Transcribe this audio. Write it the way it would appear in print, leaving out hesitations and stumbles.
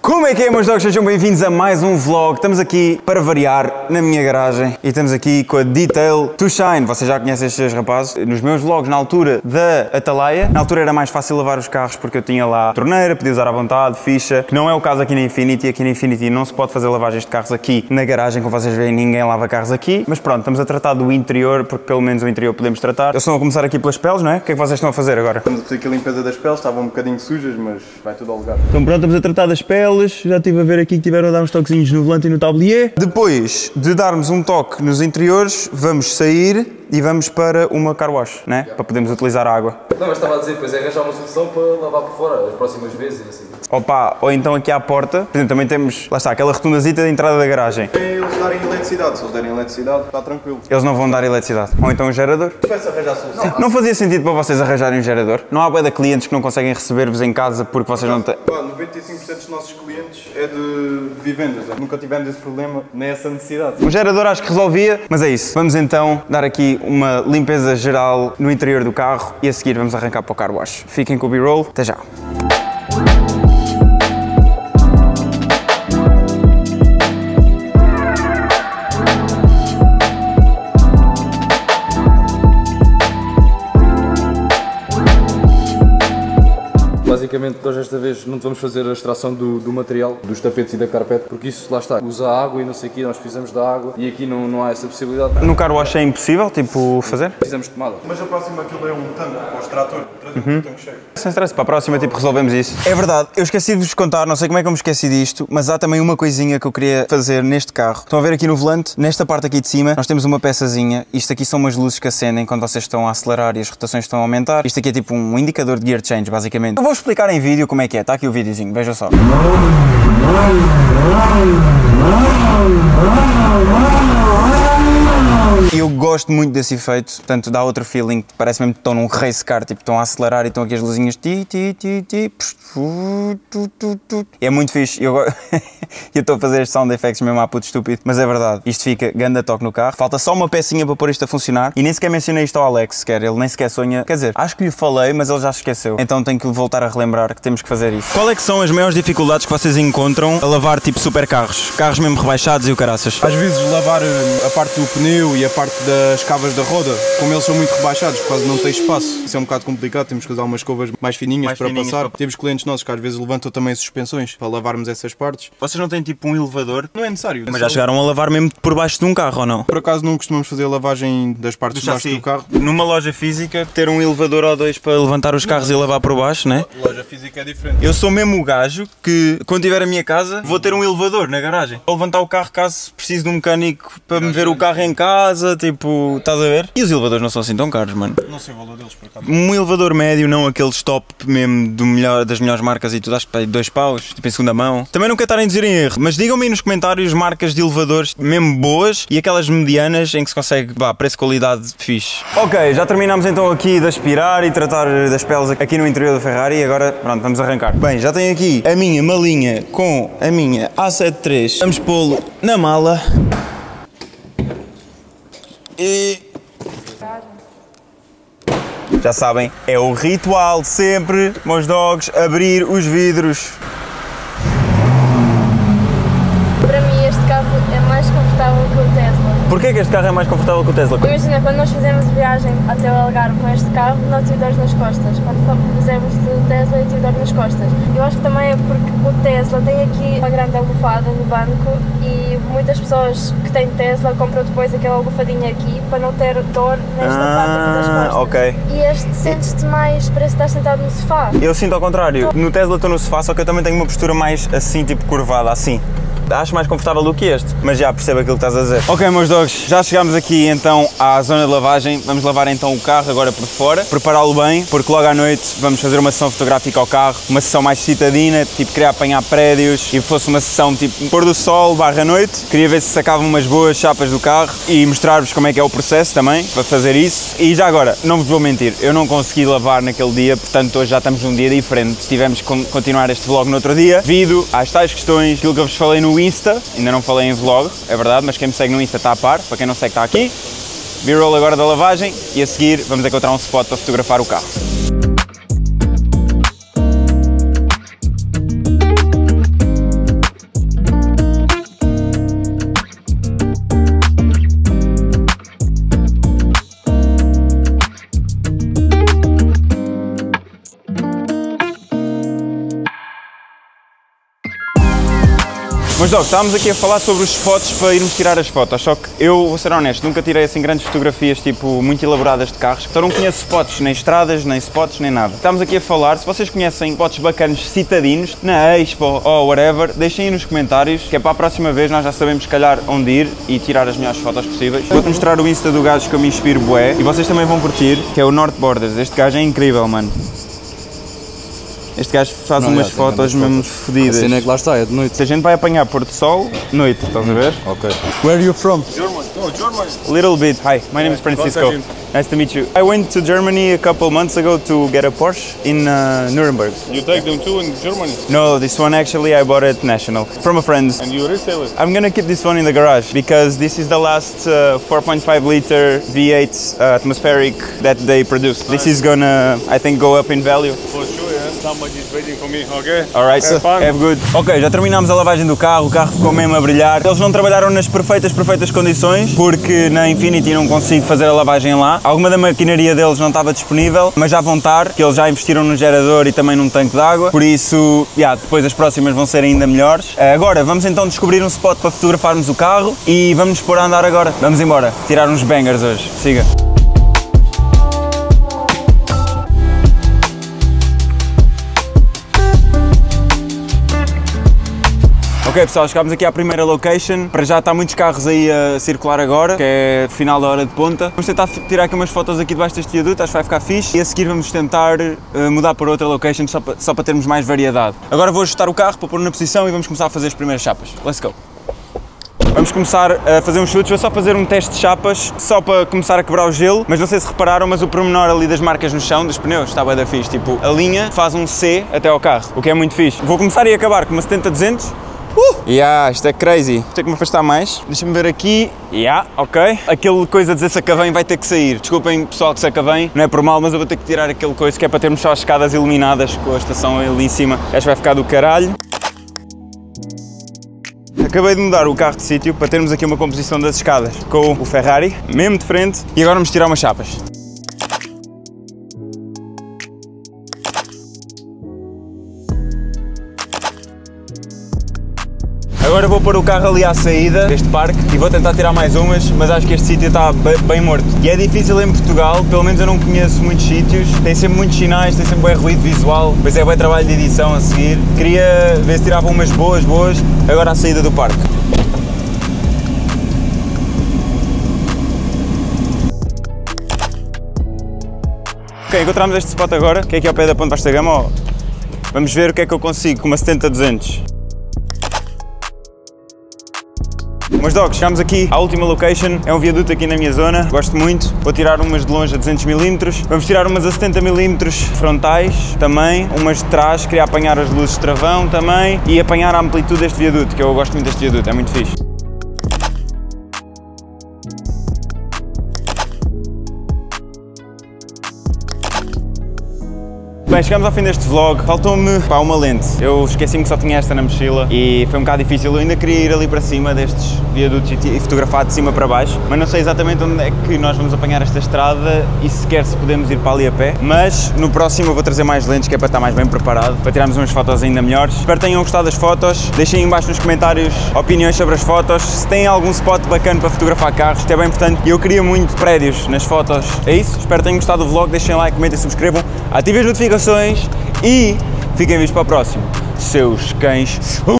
Como é que é, meus dogs? Sejam bem-vindos a mais um vlog. Estamos aqui para variar na minha garagem e estamos aqui com a Detail to Shine. Vocês já conhecem estes rapazes. Nos meus vlogs, na altura da Atalaia, na altura era mais fácil lavar os carros porque eu tinha lá torneira, podia usar à vontade, ficha, que não é o caso aqui na Infiniti. Aqui na Infiniti não se pode fazer lavagens de carros aqui na garagem, como vocês veem, ninguém lava carros aqui. Mas pronto, estamos a tratar do interior, porque pelo menos o interior podemos tratar. Eles estão a começar aqui pelas peles, não é? O que é que vocês estão a fazer agora? Estamos a fazer aqui a limpeza das peles, estavam um bocadinho sujas, mas vai tudo ao lugar. Então pronto, estamos a tratar das peles. Já estive a ver aqui que tiveram a dar uns toquezinhos no volante e no tablier. Depois de darmos um toque nos interiores, vamos sair e vamos para uma car wash, né? Para podermos utilizar a água. Não, mas estava a dizer, pois é arranjar uma solução para lavar por fora as próximas vezes e assim. Opa, ou então aqui à porta, por exemplo, também temos, lá está, aquela rotundazita da entrada da garagem. É eles darem eletricidade, se eles derem eletricidade, está tranquilo. Eles não vão dar eletricidade. Ou então um gerador. Se tivesse a arranjar solução. Não fazia sentido para vocês arranjarem um gerador? Não há bué de clientes que não conseguem receber-vos em casa porque vocês não têm... 95% dos nossos clientes é de vivendas. Nunca tivemos esse problema, nem essa necessidade. Um gerador acho que resolvia, mas é isso. Vamos então dar aqui uma limpeza geral no interior do carro e a seguir vamos arrancar para o car wash. Fiquem com o B-roll, até já. Basicamente, nós esta vez não vamos fazer a extração do material, dos tapetes e da carpete, porque isso lá está, usa água e não sei o quê, nós precisamos da água e aqui não há essa possibilidade. No car wash é impossível, tipo, fazer? Precisamos de tomada. Mas a próxima aquilo é um tanque para o extrator, um tanque cheio. Sem stress, para a próxima tipo resolvemos isso. É verdade, eu esqueci de vos contar, não sei como é que eu me esqueci disto, mas há também uma coisinha que eu queria fazer neste carro. Estão a ver aqui no volante, nesta parte aqui de cima, nós temos uma peçazinha. Isto aqui são umas luzes que acendem quando vocês estão a acelerar e as rotações estão a aumentar. Isto aqui é tipo um indicador de gear change, basicamente. Eu vou explicar em vídeo como é que é, está aqui o videozinho, veja só. Eu gosto muito desse efeito, portanto dá outro feeling, parece mesmo que estão num race car, tipo estão a acelerar e estão aqui as luzinhas é muito fixe, eu estou a fazer estes sound effects mesmo à puto estúpido, mas é verdade, isto fica ganda toque no carro, falta só uma pecinha para pôr isto a funcionar e nem sequer mencionei isto ao Alex sequer, ele nem sequer sonha, quer dizer, acho que lhe falei, mas ele já se esqueceu, então tenho que voltar a relembrar que temos que fazer isso. Qual é que são as maiores dificuldades que vocês encontram a lavar tipo super carros? Carros mesmo rebaixados e o caraças? Às vezes lavar a parte do pneu e a parte das cavas da roda, como eles são muito rebaixados, quase não tem espaço. Isso é um bocado complicado, temos que usar umas escovas mais fininhas para passar. Temos clientes nossos que às vezes levantam também suspensões para lavarmos essas partes. Vocês não têm tipo um elevador? Não é necessário. Mas já chegaram a lavar mesmo por baixo de um carro ou não? Por acaso não costumamos fazer a lavagem das partes de baixo do carro. Numa loja física, ter um elevador ou dois para levantar os carros e lavar por baixo, né? Loja física é diferente. Eu sou mesmo o gajo que, quando tiver a minha casa, vou ter um elevador na garagem. Vou levantar o carro caso precise de um mecânico para me ver o carro em casa, tipo, estás a ver? E os elevadores não são assim tão caros, mano. Não sei o valor deles, por acaso. Um elevador médio, não aqueles top mesmo das melhores marcas e tudo, acho que 2 paus, tipo em segunda mão. Também não quero estar a dizer em erro, mas digam-me aí nos comentários marcas de elevadores mesmo boas e aquelas medianas em que se consegue, preço-qualidade fixe. Ok, já terminamos então aqui de aspirar e tratar das peles aqui no interior da Ferrari e agora, pronto, vamos arrancar. Bem, já tenho aqui a minha malinha com a minha A73. Vamos pô-lo na mala. E... já sabem, é o ritual de sempre, meus dogs, abrir os vidros. Para mim este carro é mais confortável que o Tesla. Porquê que este carro é mais confortável que o Tesla? Imagina, quando nós fizemos viagem até o Algarve com este carro, não tive dores nas costas. Quando fizemos de Tesla, eu tive dor nas costas. Eu acho que também é porque o Tesla tem aqui uma grande almofada no banco e muitas pessoas que têm Tesla compram depois aquela almofadinha aqui para não ter dor nesta parte aqui das costas. Ok. E este sentes-te mais, parece que estás sentado no sofá. Eu sinto ao contrário. No Tesla estou no sofá, só que eu também tenho uma postura mais assim, tipo curvada, assim. Acho mais confortável do que este, mas já percebo aquilo que estás a dizer. Ok, meus dogs, já chegámos aqui então à zona de lavagem. Vamos lavar então o carro agora por fora, prepará-lo bem, porque logo à noite vamos fazer uma sessão fotográfica ao carro, uma sessão mais citadina, tipo queria apanhar prédios e fosse uma sessão tipo pôr do sol / noite. Queria ver se sacavam umas boas chapas do carro e mostrar-vos como é que é o processo também para fazer isso. E já agora, não vos vou mentir, eu não consegui lavar naquele dia, portanto hoje já estamos num dia diferente. Tivemos que continuar este vlog no outro dia, devido às tais questões, aquilo que eu vos falei no Insta, ainda não falei em vlog, é verdade, mas quem me segue no Insta está a par, para quem não segue está aqui. B-roll agora da lavagem e a seguir vamos encontrar um spot para fotografar o carro. Mas Doc, estávamos aqui a falar sobre os spots para irmos tirar as fotos, só que eu, vou ser honesto, nunca tirei assim grandes fotografias tipo muito elaboradas de carros, então não conheço spots, nem estradas, nem spots, nem nada. Estamos aqui a falar, se vocês conhecem spots bacanas citadinos, na Expo ou whatever, deixem aí nos comentários, que é para a próxima vez nós já sabemos se calhar onde ir e tirar as melhores fotos possíveis. Vou-te mostrar o Insta do gajo que eu me inspiro bué e vocês também vão curtir, que é o North Borders. Este gajo é incrível, mano. Este gajo faz umas fotos mesmo fodidas. A cena é que lá está, é de noite. Se a gente vai apanhar pôr do sol, noite, estás a ver? Ok. Where are you from? German. No, German. A little bit. Hi, my name is Francisco. Nice to meet you. I went to Germany a couple months ago to get a Porsche in Nuremberg. You take them too in Germany? No, this one actually I bought at National from a friend. And you resell it? I'm gonna keep this one in the garage because this is the last 4.5 liter V8 atmospheric that they produced. This is gonna, I think, go up in value. For sure, yeah. Somebody is waiting for me, okay? Alright, so have good. Ok, já terminámos a lavagem do carro, o carro ficou mesmo a brilhar. Eles não trabalharam nas perfeitas condições, porque na Infiniti não consigo fazer a lavagem lá. Alguma da maquinaria deles não estava disponível, mas já vão estar, que eles já investiram no gerador e também num tanque de água. Por isso, depois as próximas vão ser ainda melhores. Agora, vamos então descobrir um spot para fotografarmos o carro e vamos nos pôr a andar agora. Vamos embora, tirar uns bangers hoje. Siga. Ok pessoal, chegámos aqui à primeira location, para já está muitos carros aí a circular agora, que é final da hora de ponta. Vamos tentar tirar aqui umas fotos aqui debaixo deste viaduto, acho que vai ficar fixe. E a seguir vamos tentar mudar para outra location só para termos mais variedade. Agora vou ajustar o carro para pôr na posição e vamos começar a fazer as primeiras chapas. Let's go! Vamos começar a fazer uns chutes, vou só fazer um teste de chapas, só para começar a quebrar o gelo, mas não sei se repararam, mas o pormenor ali das marcas no chão, dos pneus, está bué da fixe, tipo, a linha faz um C até ao carro, o que é muito fixe. Vou começar e acabar com uma 70-200. Isto é crazy. Vou ter que me afastar mais. Deixa-me ver aqui. Ok. Aquele coisa a dizer sacavém vai ter que sair. Desculpem pessoal que sacavém, não é por mal, mas eu vou ter que tirar aquele coisa que é para termos só as escadas iluminadas com a estação ali em cima. Acho que vai ficar do caralho. Acabei de mudar o carro de sítio para termos aqui uma composição das escadas com o Ferrari, mesmo de frente, e agora vamos tirar umas chapas. Agora vou pôr o carro ali à saída deste parque e vou tentar tirar mais umas, mas acho que este sítio está bem morto. E é difícil em Portugal, pelo menos eu não conheço muitos sítios, tem sempre muitos sinais, tem sempre bem ruído visual, depois é bem trabalho de edição a seguir. Queria ver se tirava umas boas, agora à saída do parque. Ok, encontramos este spot agora, que é aqui ao pé da Ponte Vasta Gama. Vamos ver o que é que eu consigo com uma 70-200. Mas Doc, chegámos aqui à última location, é um viaduto aqui na minha zona, gosto muito, vou tirar umas de longe a 200mm, vamos tirar umas a 70mm frontais também, umas de trás, queria apanhar as luzes de travão também e apanhar a amplitude deste viaduto, que eu gosto muito deste viaduto, é muito fixe. Bem, chegamos ao fim deste vlog, faltou-me uma lente, eu esqueci-me que só tinha esta na mochila e foi um bocado difícil, eu ainda queria ir ali para cima destes viadutos e fotografar de cima para baixo, mas não sei exatamente onde é que nós vamos apanhar esta estrada e sequer se podemos ir para ali a pé, mas no próximo eu vou trazer mais lentes que é para estar mais bem preparado, para tirarmos umas fotos ainda melhores. Espero que tenham gostado das fotos, deixem aí em baixo nos comentários opiniões sobre as fotos, se têm algum spot bacana para fotografar carros, isto é bem importante e eu queria muito prédios nas fotos, é isso, espero que tenham gostado do vlog, deixem like, comentem, subscrevam, ativem as notificações e fiquem vivos para o próximo, seus cães.